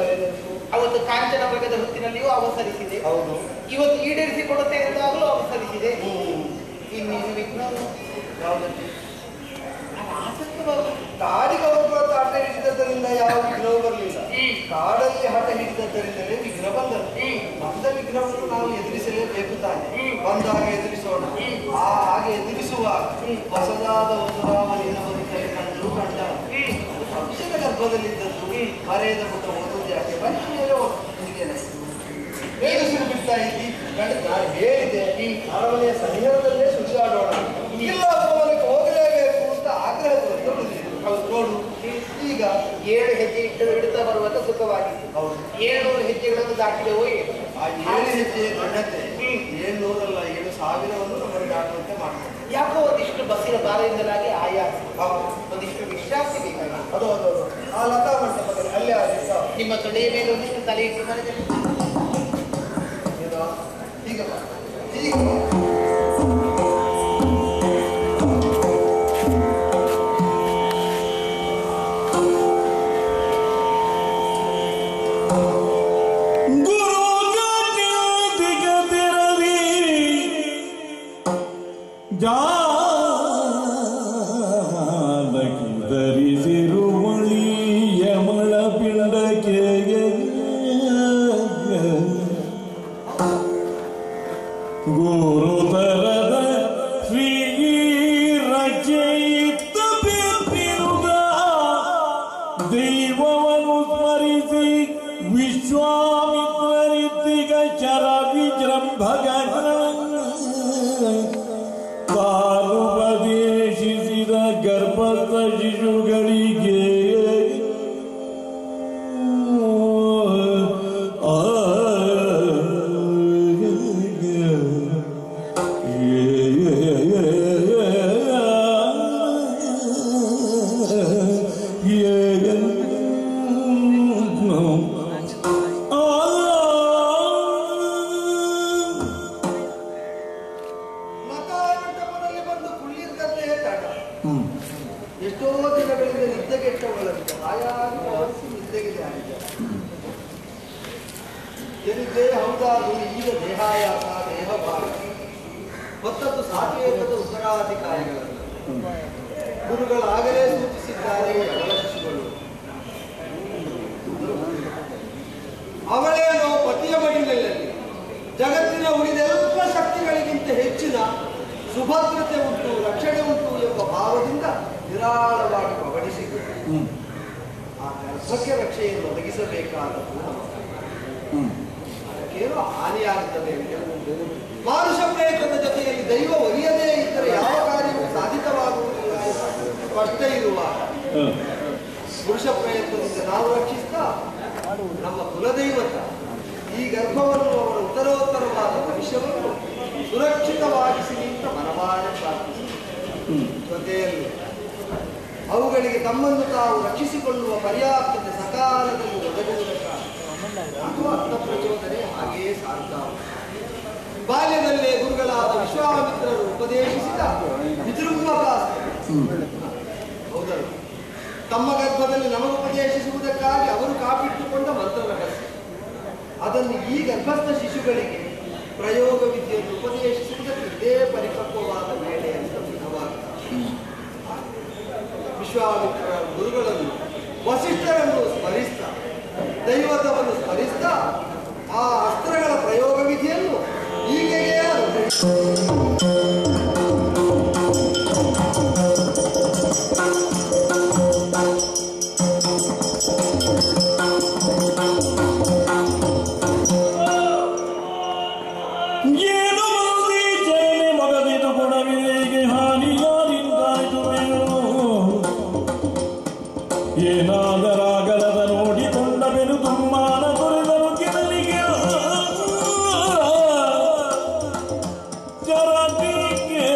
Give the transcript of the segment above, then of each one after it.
ಅವತ್ತು ಕಾಂಚನ ಮೃಗದ ಹೊತ್ತಿನಲ್ಲಿಯೂ ಅವಸರಿಸಿದೆ. ಇವತ್ತು ಈಡೇರಿಸಿಕೊಡುತ್ತೆ ಎಂದಾಗಲೂ ಅವಸರಿಸಿದೆ. ಇನ್ನೇನು ವಿಘ್ನ ಯಾವುದಕ್ಕೆ ಕಾಡಿಗೆ ಹೋಗುವಂತ ಹಠ ಹಿಡಿದದ್ದರಿಂದ ಯಾವ ವಿಘ್ನವೂ ಬರಲಿಲ್ಲ. ಕಾಡಲ್ಲಿ ಹಠ ಹಿಡಿದದ್ದರಿಂದಲೇ ವಿಘ್ನ ಬಂದದ್ದು. ಬಂದ ವಿಘ್ನವನ್ನು ನಾವು ಎದುರಿಸಲೇಬೇಕು ತಾನೆ. ಬಂದಾಗ ಎದುರಿಸೋಣ. ಹಾಗೆ ಎದುರಿಸುವಾಗ ಹೊಸದಾದ ಒಂದು ರಾಮನಿನ ಬದುಕಲ್ಲಿ ಕಂಡು ಕಂಡ ಸಂಶಯದ ಗರ್ಭದಲ್ಲಿದ್ದದ್ದು ಮರೆಯದ ಪುಟ ಓದುವುದು ಯಾಕೆ ಬಂದ ಮೇಲೆ ಬೇಗಸಿರು ಬಿಡ್ತಾ ಇದ್ದಿ. ನಾನು ಹೇಳಿದೆ ಅರಮನೆಯ ಸನಿಹರದಲ್ಲೇ ಸುತ್ತಾಡೋಣ, ಇಲ್ಲ ಭವನಕ್ಕೆ ಹೋಗಲೇಬೇಕು ಅಂತ ಆಗ್ರಹ ನೋಡು. ಈಗ 7 ಹೆಜ್ಜೆ ಇಡ್ತಾ ಬರುವಾಗ ಸುಖವಾಗಿತ್ತು. 700 ಹೆಜ್ಜೆಗಳನ್ನು ದಾಟಿದೆವೋ ಏನು? ಆ 7 ಹೆಜ್ಜೆಯ ದೊಡ್ಡತೆ 700 ಅಲ್ಲ 7,000 ನಮ್ಮನ್ನು ದಾಟುವಂತೆ ಮಾಡ್ತಾರೆ. ಯಾಕೋ ಒಂದಿಷ್ಟು ಬಸ್ಸಿನ ಬಾರದಿಂದಲಾಗಿ ಆಯಾಸ, ಒಂದಿಷ್ಟು ವಿಶ್ರಾಂತಿ ಬೇಕಾಗಿ. ಅದು ಆ ಲತಾ ಮಂಟಪದಲ್ಲಿ ಅಲ್ಲೇ ಆಗಿತ್ತು. ನಿಮ್ಮ ತೊಡೆಯ ಮೇಲೆ ಒಂದಿಷ್ಟು ತಲೆ ಇಟ್ಟು ಮನೆಯಲ್ಲಿ ಹೀಗೆ ಹೀಗೆ ಗುರುಗಳಾಗಲೇ ಸೂಚಿಸಿದ್ದಾರೆ. ಅವಳ ಶಿಶುಗಳು ಅವಳೇನೋ ಪತಿಯ ಮಡಿಲಲ್ಲಿ ಜಗತ್ತಿನ ಉಳಿದೆಲ್ಲ ಶಕ್ತಿಗಳಿಗಿಂತ ಹೆಚ್ಚಿನ ಸುಭದ್ರತೆ ಉಂಟು, ರಕ್ಷಣೆ ಉಂಟು ಎಂಬ ಭಾವದಿಂದ ನಿರಾಳವಾಗಿ ಪಗಡಿಸಿದರು. ಆ ಗರ್ಭಕ್ಕೆ ರಕ್ಷೆಯನ್ನು ಒದಗಿಸಬೇಕಾದದ್ದು ಅದಕ್ಕೇನೋ ಹಾನಿಯಾಗುತ್ತದೆ. ಮಾನುಷ ಪ್ರಯತ್ನದ ಜೊತೆಯಲ್ಲಿ ದೈವ ಒಲಿಯದೇ ಇದ್ದರೆ ಯಾವ ಕಾರ್ಯವೂ ಸಾಧಿತವಾಗುವುದಿಲ್ಲ ಸ್ಪಷ್ಟ ಇರುವಾಗ ಪುರುಷ ಪ್ರಯತ್ನದಿಂದ ನಾವು ರಕ್ಷಿಸ್ತಾ ನಮ್ಮ ಕುಲದೈವತ ಈ ಗರ್ಭವನ್ನು ಅವರ ಉತ್ತರೋತ್ತರವಾದ ಭವಿಷ್ಯವನ್ನು ಸುರಕ್ಷಿತವಾಗಿಸಿ ನಿಂತ ಮನವಾರೆ ಪ್ರಾರ್ಥಿಸಿದರು. ಜೊತೆಯಲ್ಲಿ ಅವುಗಳಿಗೆ ತಮ್ಮನ್ನು ತಾವು ರಕ್ಷಿಸಿಕೊಳ್ಳುವ ಪರ್ಯಾಪ್ತತೆ ಸಕಾಲದಲ್ಲಿ ಒದಗುವುದಕ್ಕಾಗಿ ಅಥವಾ ಅರ್ಥ ಪ್ರಚೋದನೆ ಹಾಗೆಯೇ ಸಾರ್ತಾವು. ಬಾಲ್ಯದಲ್ಲೇ ಗುರುಗಳಾದ ವಿಶ್ವಾಮಿತ್ರರು ಉಪದೇಶಿಸಿದ ವಿಜೃಂಭಕಾಸ್ತ್ರ ಹೌದಲ್ಲ, ತಮ್ಮ ಗರ್ಭದಲ್ಲಿ ನಮಗುಪದೇಶಿಸುವುದಕ್ಕಾಗಿ ಅವರು ಕಾಪಿಟ್ಟುಕೊಂಡ ಮಂತ್ರ ರಹಸ್ಯ, ಅದನ್ನು ಈ ಗರ್ಭಸ್ಥ ಶಿಶುಗಳಿಗೆ ಪ್ರಯೋಗ ವಿದ್ಯೆಯನ್ನು ಉಪದೇಶಿಸುವುದಕ್ಕೆ ಇದೇ ಪರಿಪಕ್ವವಾದ ವೇಳೆ ಅಂತ ದೃಢವಾಗಿದೆ. ವಿಶ್ವಾಮಿತ್ರ ಗುರುಗಳನ್ನು ವಸಿಷ್ಠರನ್ನು ಸ್ಮರಿಸ್ತಾ ದೈವತವನ್ನು ಸ್ಮರಿಸ್ತಾ ಆ ಅಸ್ತ್ರಗಳ ಪ್ರಯೋಗ ವಿಧಿಯನ್ನು ಹೀಗೆಯೇ ಏನಾದರಾಗಲದ ನೋಡಿಕೊಂಡ ಬೆನು ತುಮ್ಮಾನ ತೊರೆದರು ಕಿರಲಿಗೆ ಜರಟಿಗೆ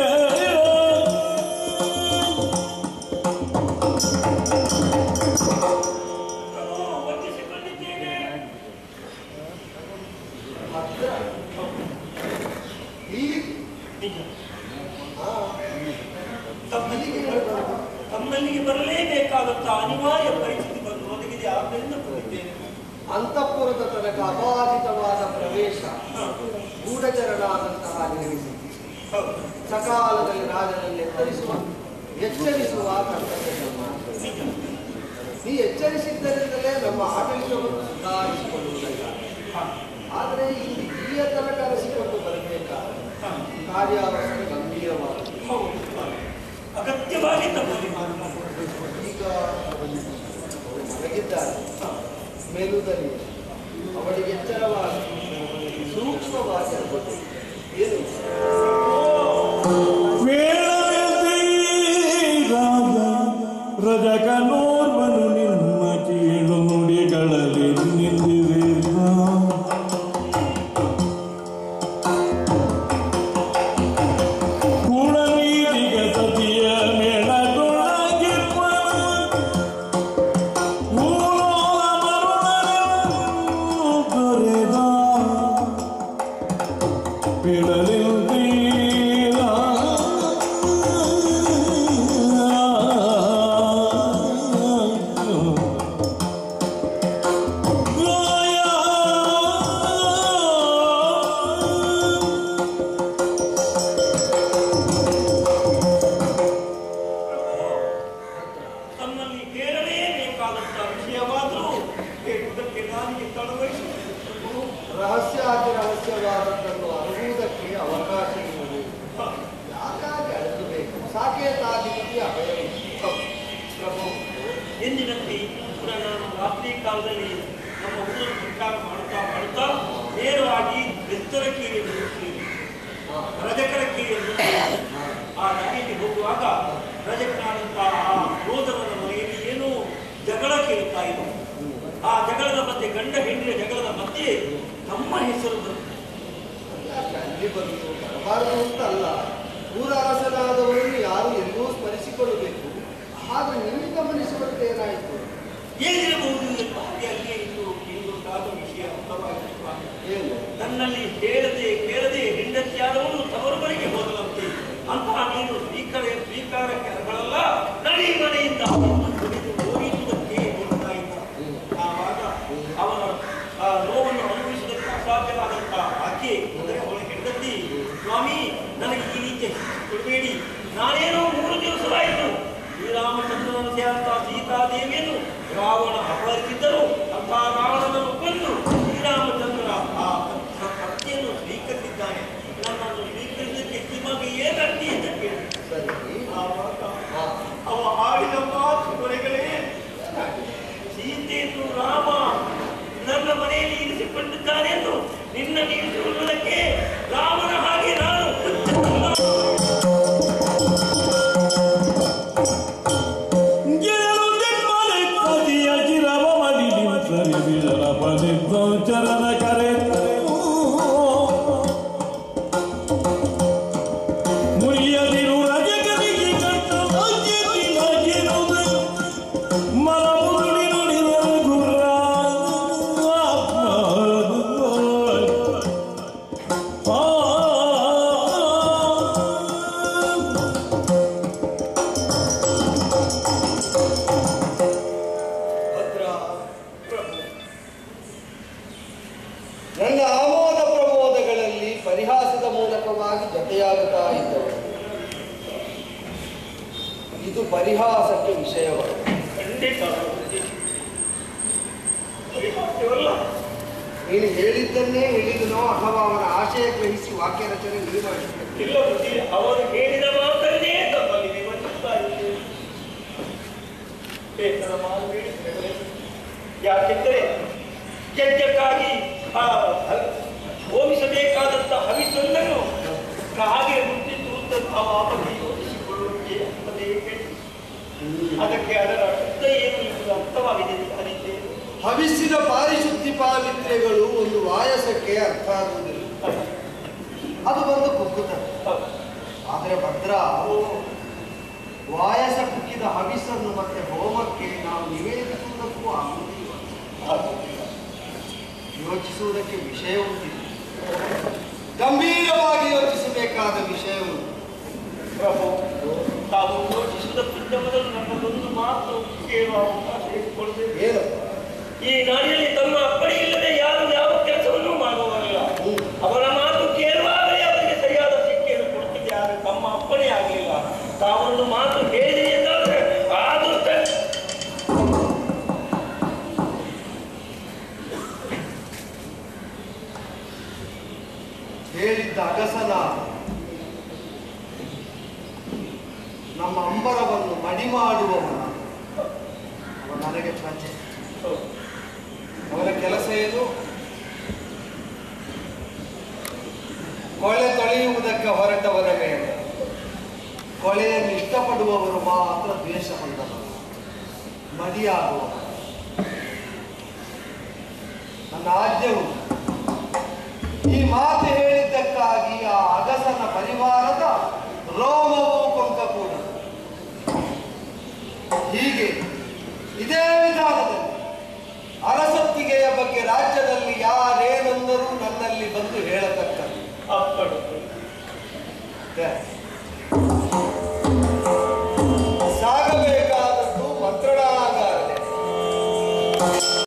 ತಮ್ಮಲ್ಲಿಗೆ ಬರಲೇಬೇಕಾದಂತ ಅನಿವಾರ್ಯ ಪರಿಸ್ಥಿತಿ ಬಂದು ಒದಗಿದೆ. ಆದ್ದರಿಂದ ಬಂದಿದ್ದೇನೆ. ಅಂತಃಪುರದ ತನಕ ಅಬಾಧಿತವಾದ ಪ್ರವೇಶ ಗೂಢಚರನಾದಂತಹ ನಿರ್ಮಿಸಿ ಸಕಾಲದಲ್ಲಿ ರಾಜನನ್ನೇ ತರಿಸುವ ಎಚ್ಚರಿಸುವ ಕರ್ತವ್ಯ ನಮ್ಮ. ನೀ ಎಚ್ಚರಿಸಿದ್ದರಿಂದಲೇ ನಮ್ಮ ಆಡಳಿತವನ್ನು ಸುಧಾರಿಸಿಕೊಳ್ಳುವುದಿಲ್ಲ. ಆದರೆ ಇಲ್ಲಿ ಇಲ್ಲಿಯ ತನಕ ಅರಸಿಕೊಂಡು ಬರಬೇಕಾದ ಕಾರ್ಯಾವಸ್ಥೆ ಗಂಭೀರವಾದ ಅಗತ್ಯವಾಗಿ ಈಗ ಮಲಗಿದ್ದಾರೆ. ಮೇಲುದಲ್ಲಿ ಅವಳಿಗೆ ಎಚ್ಚರವಾಗಿ ಸೂಕ್ಷ್ಮವಾಗಿ ಅರ್ಬೋದು ಏನು ರಜಕನೋರ್ವನು ನಿಮ್ಮ ಕೀಳು ನುಡಿಗಳಲ್ಲಿ ನಿಂದಿದೆ ಕೂಡನೀತಿಗ ಸತಿಯ ಮೇಳದೊಳಗಿರುವ ದೊರೆದ ತಮ್ಮಲ್ಲಿ ಕೇಳಲೇಬೇಕಾದಂತಹ ವಿಷಯವಾದರೂ ಕೇಳುವುದಕ್ಕೆ ನಾನಿಗೆ ತಡವಹಿಸುವುದು ರಹಸ್ಯಾತಿರಹಸ್ಯವಾದದ್ದನ್ನು ಅರಿಯುವುದಕ್ಕೆ ಅವಕಾಶ ಇರುವುದು. ಯಾಕಾಗಿ ಅಳಿಸಬೇಕು? ಸಾಕೇತಾದಿತ್ಯ ಪ್ರಭು, ಎಂದಿನಂತೆ ಕೂಡ ನಾನು ರಾತ್ರಿ ಕಾಲದಲ್ಲಿ ನಮ್ಮ ಊರು ವಿಚಾರ ಮಾಡುತ್ತಾ ನೇರವಾಗಿ ಬೆತ್ತರಕೆಗೆ ರಜಕರಕ್ಕೆ ಆ ದಾರಿಗೆ ಹೋಗುವಾಗ ರಜಕನಾದಂತಹ ಆ ಯೋಧನ ಮನೆಯಲ್ಲಿ ಏನೋ ಜಗಳ ಕೇಳ್ತಾ ಇತ್ತು. ಆ ಜಗಳದ ಮಧ್ಯೆ ಗಂಡ ಹೆಂಡಿನ ಜಗಳದ ಮಧ್ಯೆ ನಮ್ಮ ಹೆಸರು ಬಂತು. ಅಲ್ಲಿ ಬಂದು ಬರಬಾರದು ಅಂತ ಅಲ್ಲ, ಊರ ಅರಸನಾದವರನ್ನು ಯಾರು ಎಲ್ಲೂ ಸ್ಮರಿಸಿಕೊಳ್ಳಬೇಕು. ಆದ್ರೆ ನೀವು ಗಮನಿಸುವಂತೆ ಏನಾಯಿತು? ಏನಿರಬಹುದು ಎಂಬ ಹಾಗೆ ಇತ್ತು ಎಂಬುದಾದ ವಿಷಯ ಅರ್ಥವಾಗಿರುವ ಏನು ನನ್ನಲ್ಲಿ ಕೇಳದೆ ಹೆಂಡತಿಯಾದವನು ತವರು ಮನೆಗೆ ಹೋದಲಂತೆ. ಅಂತಹ ನೀನು ಸ್ವೀಕಾರಗಳಲ್ಲ ನಡಿ ಮನೆಯಿಂದ ಹೋಗಿರುವುದಕ್ಕೆ ಹೋಗ್ತಾ ಇದ್ದ. ಆವಾಗ ಅವನ ಆ ನೋವನ್ನು ಅನುಭವಿಸುವುದಕ್ಕೆ ಅಸಾಧ್ಯವಾದಂತಹ ಆಕೆ ಅಂದರೆ ಅವಳ ಹೆಂಡತಿ, ಸ್ವಾಮಿ ನನಗೆ ಈ ರೀತಿ ಕೊಡಬೇಡಿ, ನಾನೇನೋ 3 ದಿವಸವಾಯಿತು ಶ್ರೀರಾಮಚಂದ್ರನ ಸೇರಿದಂತ ಸೀತಾದೇವಿಯನ್ನು ರಾವಣ ಅಪಹರಿಸಿದ್ದರು. ಅಂತಹ ರಾವಣನನ್ನು ಕೊಂದು ಶ್ರೀರಾಮಚಂದ್ರ ಆ ಪತ್ನಿಯನ್ನು ಸ್ವೀಕರಿಸಿದ್ದಾನೆ. ನನ್ನನ್ನು ಸ್ವೀಕರಿಸಲಿಕ್ಕೆ ನಿಮಗೆ ಏನಂತಿ ಅಂತ ಕೇಳಿ ಆವಾಗ ಅವ ಹಾಡಿದ ಮಾತು ಕೊನೆಗಳೇ, ಸೀತೆಯನ್ನು ರಾಮ ನನ್ನ ಮನೆಯಲ್ಲಿ ಇರಿಸಿಕೊಂಡಿದ್ದಾನೆಂದು ನಿನ್ನ ಇರಿಸಿಕೊಳ್ಳುವುದಕ್ಕೆ ರಾಮನ ಹಾಗೆ ನಾನು ಚರಣ ಕರೆ ಮುರಿಯದಿರು ರಜಕನಿಗೆ ಕಟ್ಟ ಮರಮುರುಳಿ ನುಡಿದರು ಗುರ್ರ ನನ್ನ ಆಮೋದ ಪ್ರಮೋದಗಳಲ್ಲಿ ಪರಿಹಾಸದ ಮೂಲಕವಾಗಿ ಜೊತೆಯಾಗುತ್ತಾ ಇದ್ದವರು ಇದು ಪರಿಹಾಸಕ್ಕೆ ವಿಷಯವಾಗಿದೆ. ಖಂಡಿತ ನೀನು ಹೇಳಿದ್ದನ್ನೇ ಹೇಳಿದನೋ ಅಥವಾ ಅವನ ಆಶಯ ಗ್ರಹಿಸಿ ವಾಕ್ಯ ರಚನೆ ನೀನು ಮಾಡಿದ್ದೇನೆ. ಇಲ್ಲ ಬುದ್ಧಿ, ಅವರು ಹೇಳಿದ ಮಾತನ್ನೇ ತಮ್ಮಲ್ಲಿ ವಿವರಿಸುತ್ತಾ ಇದ್ದೇನೆ. ಬೇಸರ ಮಾಡಬೇಡಿ. ಯಾಕೆಂದರೆ ಯಜ್ಞಕ್ಕಾಗಿ ಹೋಮಿಸಬೇಕಾದಂತ ಹವಿಸೊಂದನ್ನು ಹಾಗೆ ಮುಟ್ಟಿದ್ದು ಅಂತ ನಾವು ಆಪತ್ತಿ ಯೋಚಿಸಿಕೊಳ್ಳುವುದಕ್ಕೆ ಅದೇ ಕೆಟ್ಟು. ಅದಕ್ಕೆ ಅದರ ಅರ್ಥ ಏನು ಎಂದು ಅರ್ಥವಾಗಿದೆ ಅನಿತೆ. ಹವಿಸ್ಸಿನ ಪಾರಿಶುದ್ಧಿ ಪಾವಿತ್ರ್ಯಗಳು ಒಂದು ವಾಯಸಕ್ಕೆ ಅರ್ಥ ಆಗುವುದಿಲ್ಲ, ಅದು ಬಂದು ಕುಗ್ಗುತ್ತದೆ. ಆದರೆ ಭದ್ರ ವಾಯಸ ಕುಗ್ಗಿದ ಹವಿಸ್ಸನ್ನು ಮತ್ತೆ ಹೋಮಕ್ಕೆ ನಾವು ನಿವೇದಿಸುವುದಕ್ಕೂ ಆಗುವುದಿಲ್ಲ. ಯೋಚಿಸುವುದಕ್ಕೆ ವಿಷಯ ಉಂಟಿದೆ, ಗಂಭೀರವಾಗಿ ಯೋಚಿಸಬೇಕಾದ ವಿಷಯ ಉಂಟು. ಪ್ರಭು, ತಾವು ಯೋಚಿಸುವುದಕ್ಕಿಂತ ಮೊದಲು ನಮ್ಮದೊಂದು ಮಾತು ಕೇಳುವ ಅವಕಾಶ ಇಟ್ಟುಕೊಳ್ಳಬೇಕು. ಏನು? ಈ ನಾಡಿನಲ್ಲಿ ತಮ್ಮ ಅಪ್ಪಣೆ ಹೇಳಿದ್ದ ಅಗಸನ ನಮ್ಮ ಅಂಬರವನ್ನು ಮಡಿ ಮಾಡುವವನು ಅವ ನನಗೆ ಪ್ರಜೆ. ಅವರ ಕೆಲಸ ಏನು? ಕೊಳೆ ತೊಳೆಯುವುದಕ್ಕೆ ಹೊರಟವರ ಮೇಲೆ ಕೊಳೆಯನ್ನು ಇಷ್ಟಪಡುವವರು ಮಾತ್ರ ದ್ವೇಷ ಹೊಂದವರು, ಮಡಿಯಾಗುವವರು. ನನ್ನ ಆಜ್ಞೆವು ಈ ಮಾತು ಹೇಳಿದ್ದಕ್ಕಾಗಿ ಆ ಅಗಸನ ಪರಿವಾರದ ರೋಮವು ಕೊಂಕಕೂಡದು. ಹೀಗೆ ಇದೇ ವಿಧಾನದಲ್ಲಿ ಅರಸೊತ್ತಿಗೆಯ ಬಗ್ಗೆ ರಾಜ್ಯದಲ್ಲಿ ಯಾರೇನೆಂದರೂ ನನ್ನಲ್ಲಿ ಬಂದು ಹೇಳತಕ್ಕದ್ದು.